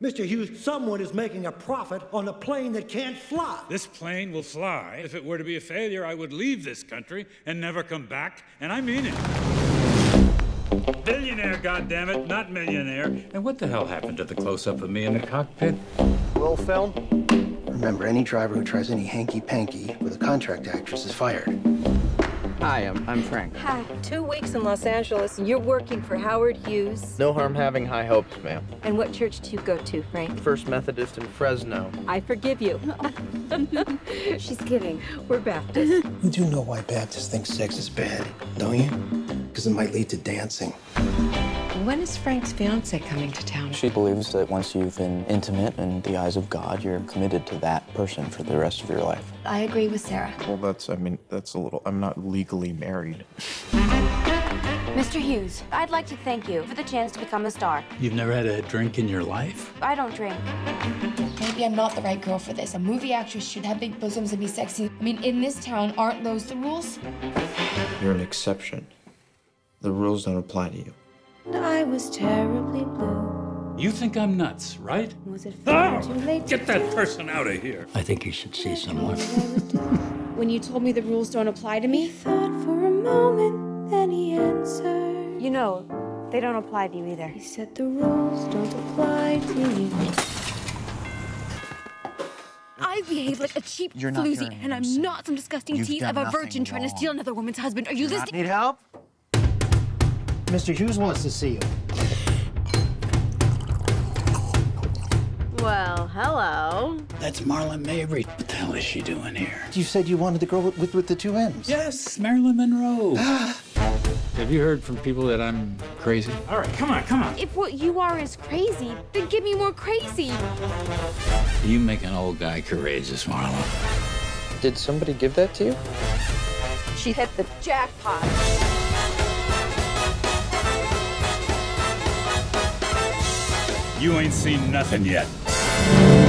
Mr. Hughes, someone is making a profit on a plane that can't fly. This plane will fly. If it were to be a failure, I would leave this country and never come back, and I mean it. Billionaire, goddammit, not millionaire. And what the hell happened to the close-up of me in the cockpit? Roll film. Remember, any driver who tries any hanky-panky with a contract actress is fired. Hi, I'm Frank. Hi. 2 weeks in Los Angeles, and you're working for Howard Hughes. No harm having high hopes, ma'am. And what church do you go to, Frank? First Methodist in Fresno. I forgive you. She's kidding. We're Baptist. You do know why Baptists think sex is bad, don't you? Because it might lead to dancing. When is Frank's fiance coming to town? She believes that once you've been intimate in the eyes of God, you're committed to that person for the rest of your life. I agree with Sarah. Well, that's a little, I'm not legally married. Mr. Hughes, I'd like to thank you for the chance to become a star. You've never had a drink in your life? I don't drink. Maybe I'm not the right girl for this. A movie actress should have big bosoms and be sexy. I mean, in this town, aren't those the rules? You're an exception. The rules don't apply to you. I was terribly blue. You think I'm nuts, right? Was it far too late? Get that person out of here. I think you should see someone. When you told me the rules don't apply to me, He thought for a moment, then he answered. You know, they don't apply to you either. He said the rules don't apply to you. I behave like a cheap floozy, and I'm not some disgusting tease of a virgin trying to steal another woman's husband. Are you listening? Need help? Mr. Hughes wants to see you. Well, hello. That's Marlon Mabry. What the hell is she doing here? You said you wanted the girl with the two M's. Yes, Marilyn Monroe. Have you heard from people that I'm crazy? All right, come on. If what you are is crazy, then give me more crazy. You make an old guy courageous, Marlon. Did somebody give that to you? She hit the jackpot. You ain't seen nothing yet.